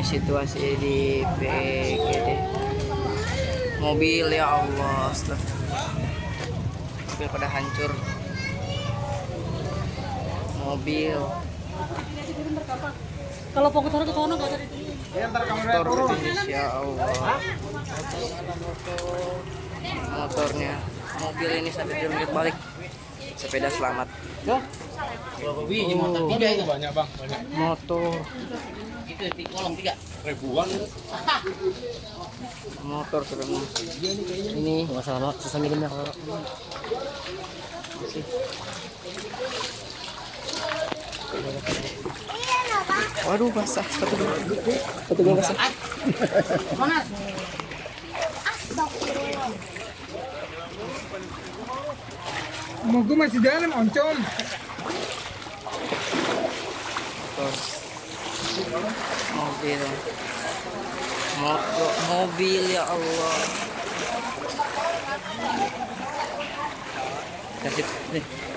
situasi di BGD. Mobil ya Allah, mobil pada hancur. Mobil. Kalau fokus ke sono enggak ada. Motor ya Allah. Motornya, mobil ini sampai diungkit balik. Sepeda selamat. Biji motor 3 itu banyak bang, banyak. Motor. Itu di kolong 3 ribuan. Motor sudah ini Enggak salah, susah ngirimnya kalau. Waduh basah, satu dua basah. Mana? Mogu masih dalam oncom. Terus mobil ya Allah. Kasih nih.